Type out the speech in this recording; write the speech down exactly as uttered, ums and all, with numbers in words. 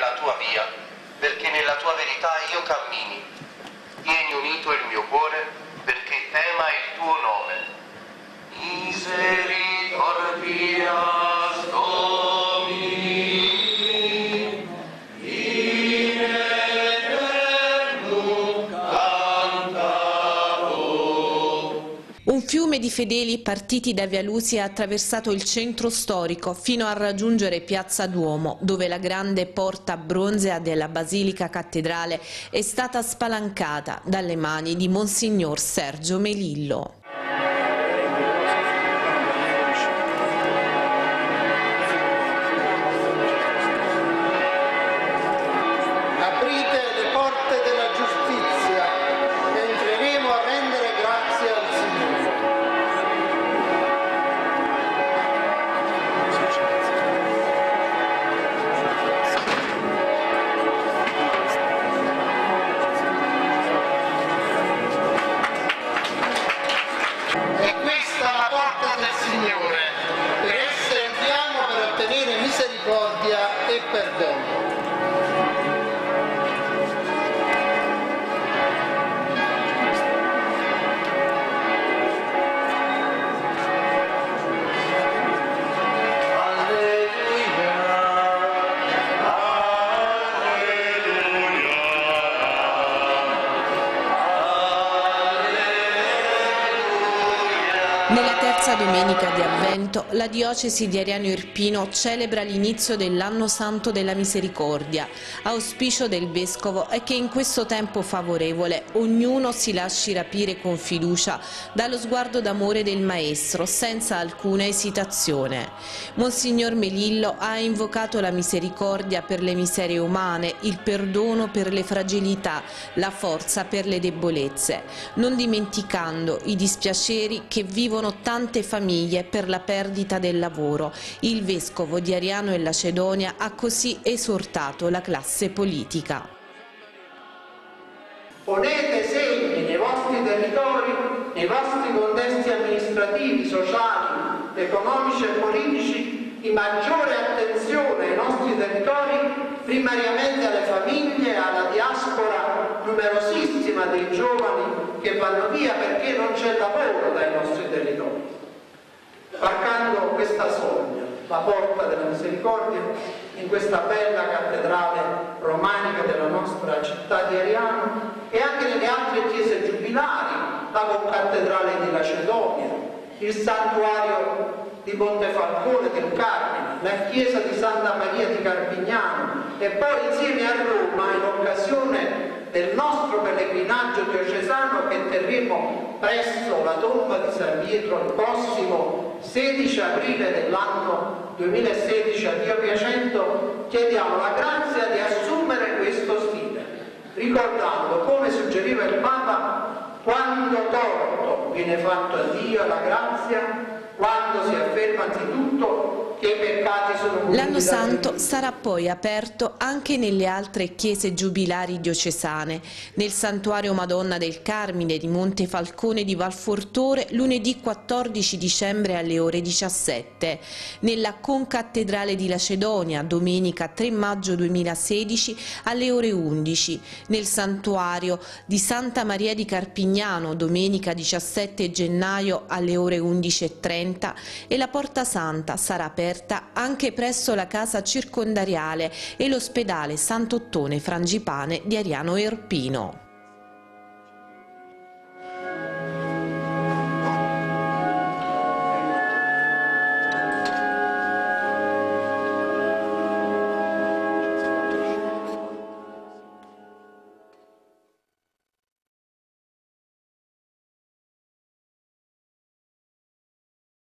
nella tua via, perché nella tua verità io cammini. Tieni unito il mio cuore, perché tema il tuo nome. Misericordias Domini, in eternum cantabo. Un fiume di fedeli partiti da Via Lusi ha attraversato il centro storico fino a raggiungere Piazza Duomo, dove la grande porta bronzea della Basilica Cattedrale è stata spalancata dalle mani di Monsignor Sergio Melillo. Aprite le porte della giustizia e entreremo a rendere grazie al Signore. E questa è la porta del Signore. Per essa entriamo per ottenere misericordia e perdono. Nella terza domenica di Avvento, la diocesi di Ariano Irpino celebra l'inizio dell'Anno Santo della Misericordia. Auspicio del Vescovo è che in questo tempo favorevole ognuno si lasci rapire con fiducia dallo sguardo d'amore del Maestro, senza alcuna esitazione. Monsignor Melillo ha invocato la misericordia per le miserie umane, il perdono per le fragilità, la forza per le debolezze, non dimenticando i dispiaceri che vivono tante famiglie per la perdita del lavoro. Il Vescovo di Ariano e Lacedonia ha così esortato la classe politica. Ponete segni nei vostri territori, nei vostri contesti amministrativi, sociali, economici e politici di maggiore attenzione ai nostri territori, primariamente alle famiglie, alla diaspora numerosissima dei giovani che vanno via perché non c'è lavoro dai nostri territori. Varcando questa soglia, la porta della misericordia, in questa bella cattedrale romanica della nostra città di Ariano e anche nelle altre chiese giubilari, la concattedrale di Lacedonia, il santuario di Montefalcone del Carmine, la chiesa di Santa Maria di Carpignano e poi insieme a Roma, in occasione del nostro pellegrinaggio diocesano che terremo presso la tomba di San Pietro il prossimo sedici aprile dell'anno duemilasedici a Dio piacendo, chiediamo la grazia di assumere questo stile, ricordando, come suggeriva il Papa, quando torto viene fatto a Dio la grazia, quando si afferma anzitutto che i peccati sono... L'anno santo sarà poi aperto anche nelle altre chiese giubilari diocesane, nel santuario Madonna del Carmine di Montefalcone di Valfortore lunedì quattordici dicembre alle ore diciassette, nella concattedrale di Lacedonia domenica tre maggio duemilasedici alle ore undici, nel santuario di Santa Maria di Carpignano domenica diciassette gennaio alle ore undici e trenta e la Porta Santa sarà aperta anche presso la casa circondariale e l'ospedale Sant'Ottone Frangipane di Ariano Irpino.